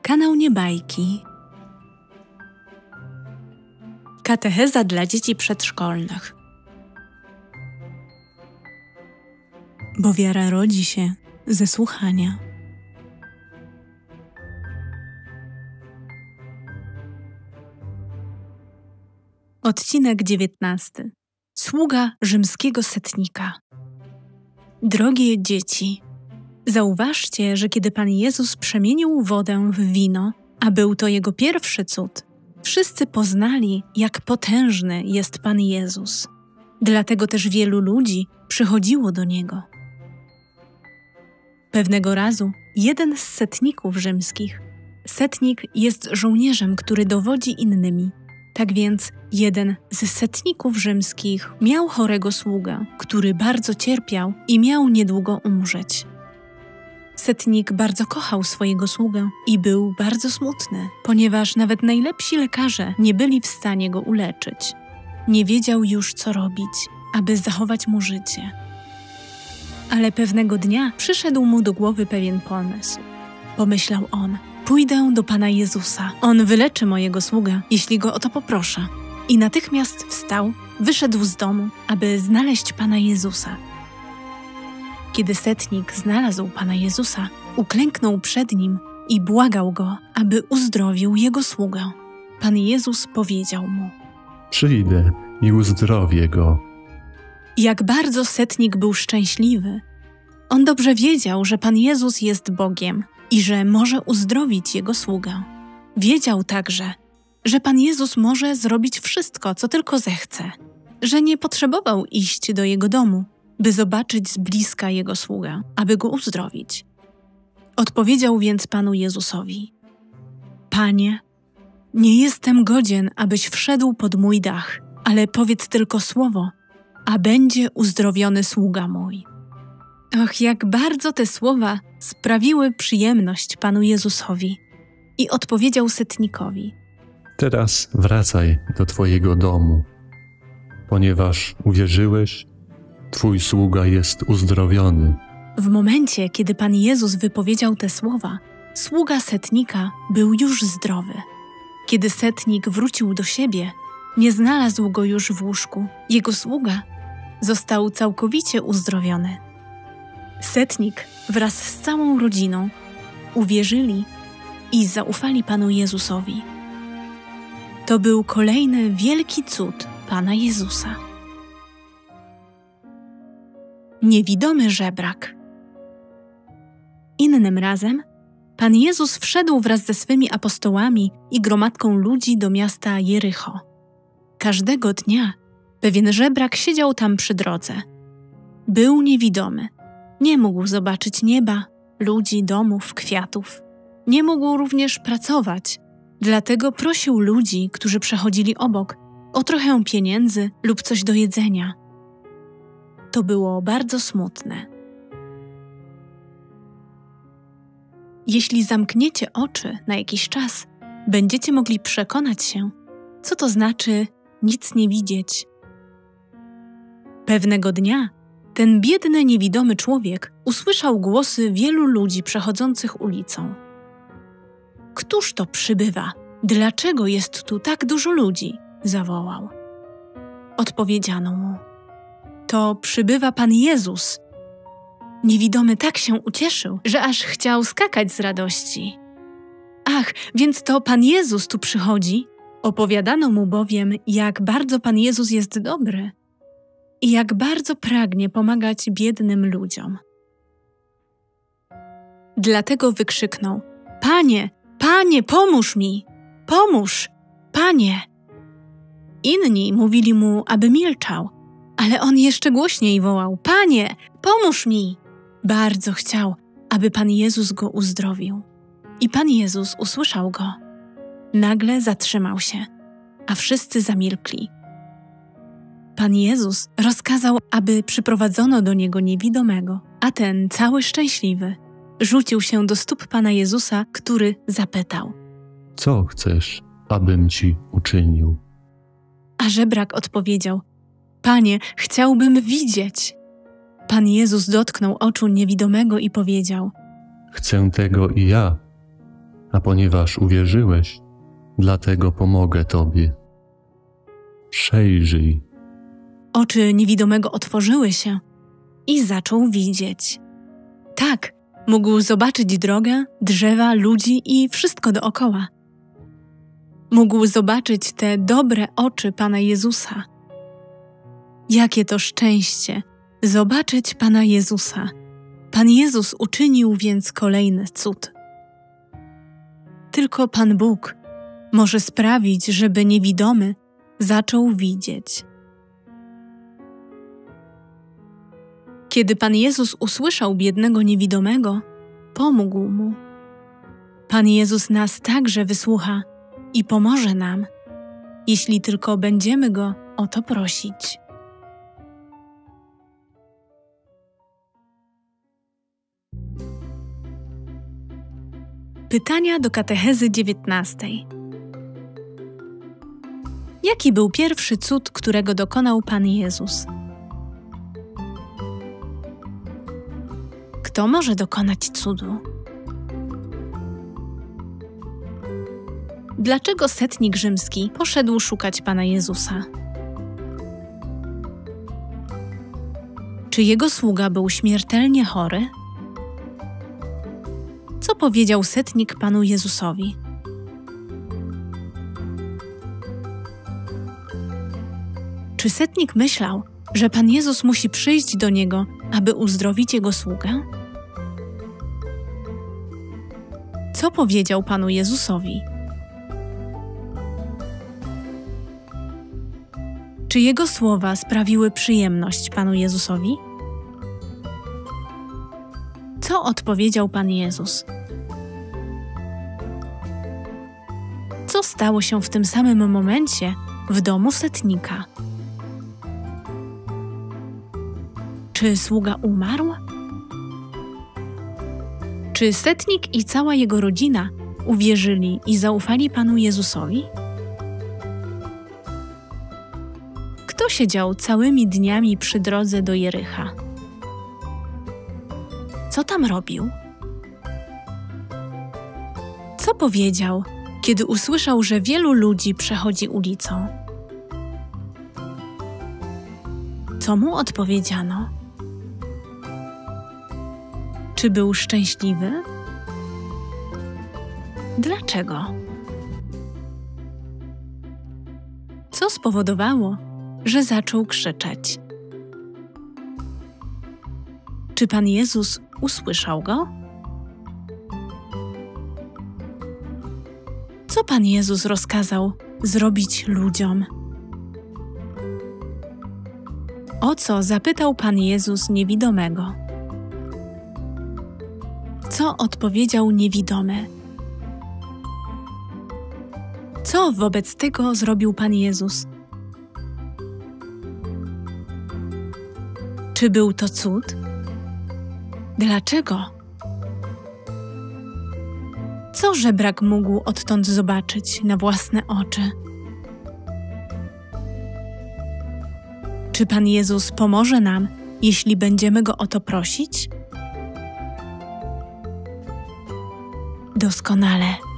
Kanał Niebajki. Katecheza dla dzieci przedszkolnych. Bo wiara rodzi się ze słuchania. Odcinek 19. Sługa rzymskiego setnika. Drogie dzieci, zauważcie, że kiedy Pan Jezus przemienił wodę w wino, a był to Jego pierwszy cud, wszyscy poznali, jak potężny jest Pan Jezus. Dlatego też wielu ludzi przychodziło do Niego. Pewnego razu jeden z setników rzymskich. Setnik jest żołnierzem, który dowodzi innymi. Tak więc jeden z setników rzymskich miał chorego sługę, który bardzo cierpiał i miał niedługo umrzeć. Setnik bardzo kochał swojego sługę i był bardzo smutny, ponieważ nawet najlepsi lekarze nie byli w stanie go uleczyć. Nie wiedział już, co robić, aby zachować mu życie. Ale pewnego dnia przyszedł mu do głowy pewien pomysł. Pomyślał on: pójdę do Pana Jezusa. On wyleczy mojego sługę, jeśli go o to poproszę. I natychmiast wstał, wyszedł z domu, aby znaleźć Pana Jezusa. Kiedy setnik znalazł Pana Jezusa, uklęknął przed Nim i błagał Go, aby uzdrowił jego sługę. Pan Jezus powiedział mu: przyjdę i uzdrowię go. Jak bardzo setnik był szczęśliwy. On dobrze wiedział, że Pan Jezus jest Bogiem i że może uzdrowić jego sługę. Wiedział także, że Pan Jezus może zrobić wszystko, co tylko zechce, że nie potrzebował iść do jego domu, by zobaczyć z bliska jego sługę, aby go uzdrowić. Odpowiedział więc Panu Jezusowi: Panie, nie jestem godzien, abyś wszedł pod mój dach, ale powiedz tylko słowo, a będzie uzdrowiony sługa mój. Ach, jak bardzo te słowa sprawiły przyjemność Panu Jezusowi. I odpowiedział setnikowi: Teraz wracaj do twojego domu, ponieważ uwierzyłeś, twój sługa jest uzdrowiony. W momencie, kiedy Pan Jezus wypowiedział te słowa, sługa setnika był już zdrowy. Kiedy setnik wrócił do siebie, nie znalazł go już w łóżku. Jego sługa został całkowicie uzdrowiony. Setnik wraz z całą rodziną uwierzyli i zaufali Panu Jezusowi. To był kolejny wielki cud Pana Jezusa. Niewidomy żebrak. Innym razem Pan Jezus wszedł wraz ze swymi apostołami i gromadką ludzi do miasta Jericho. Każdego dnia pewien żebrak siedział tam przy drodze. Był niewidomy. Nie mógł zobaczyć nieba, ludzi, domów, kwiatów. Nie mógł również pracować, dlatego prosił ludzi, którzy przechodzili obok, o trochę pieniędzy lub coś do jedzenia. To było bardzo smutne. Jeśli zamkniecie oczy na jakiś czas, będziecie mogli przekonać się, co to znaczy nic nie widzieć. Pewnego dnia ten biedny, niewidomy człowiek usłyszał głosy wielu ludzi przechodzących ulicą. Któż to przybywa? Dlaczego jest tu tak dużo ludzi? Zawołał. Odpowiedziano mu: to przybywa Pan Jezus. Niewidomy tak się ucieszył, że aż chciał skakać z radości. Ach, więc to Pan Jezus tu przychodzi? Opowiadano mu bowiem, jak bardzo Pan Jezus jest dobry i jak bardzo pragnie pomagać biednym ludziom. Dlatego wykrzyknął: Panie, Panie, pomóż mi! Pomóż! Panie! Inni mówili mu, aby milczał, ale on jeszcze głośniej wołał: Panie, pomóż mi! Bardzo chciał, aby Pan Jezus go uzdrowił. I Pan Jezus usłyszał go. Nagle zatrzymał się, a wszyscy zamilkli. Pan Jezus rozkazał, aby przyprowadzono do niego niewidomego, a ten, cały szczęśliwy, rzucił się do stóp Pana Jezusa, który zapytał: co chcesz, abym ci uczynił? A żebrak odpowiedział: Panie, chciałbym widzieć. Pan Jezus dotknął oczu niewidomego i powiedział: chcę tego i ja, a ponieważ uwierzyłeś, dlatego pomogę Tobie. Przejrzyj. Oczy niewidomego otworzyły się i zaczął widzieć. Tak, mógł zobaczyć drogę, drzewa, ludzi i wszystko dookoła. Mógł zobaczyć te dobre oczy Pana Jezusa. Jakie to szczęście zobaczyć Pana Jezusa. Pan Jezus uczynił więc kolejny cud. Tylko Pan Bóg może sprawić, żeby niewidomy zaczął widzieć. Kiedy Pan Jezus usłyszał biednego niewidomego, pomógł mu. Pan Jezus nas także wysłucha i pomoże nam, jeśli tylko będziemy Go o to prosić. Pytania do katechezy 19. Jaki był pierwszy cud, którego dokonał Pan Jezus? Kto może dokonać cudu? Dlaczego setnik rzymski poszedł szukać Pana Jezusa? Czy jego sługa był śmiertelnie chory? Co powiedział setnik Panu Jezusowi? Czy setnik myślał, że Pan Jezus musi przyjść do niego, aby uzdrowić jego sługę? Co powiedział Panu Jezusowi? Czy jego słowa sprawiły przyjemność Panu Jezusowi? Co odpowiedział Pan Jezus? Co stało się w tym samym momencie w domu setnika? Czy sługa umarł? Czy setnik i cała jego rodzina uwierzyli i zaufali Panu Jezusowi? Kto siedział całymi dniami przy drodze do Jericha? Co tam robił? Co powiedział, kiedy usłyszał, że wielu ludzi przechodzi ulicą? Co mu odpowiedziano? Czy był szczęśliwy? Dlaczego? Co spowodowało, że zaczął krzyczeć? Czy Pan Jezus usłyszał go? Co Pan Jezus rozkazał zrobić ludziom? O co zapytał Pan Jezus niewidomego? Co odpowiedział niewidomy? Co wobec tego zrobił Pan Jezus? Czy był to cud? Dlaczego? Co żebrak mógł odtąd zobaczyć na własne oczy? Czy Pan Jezus pomoże nam, jeśli będziemy Go o to prosić? Doskonale.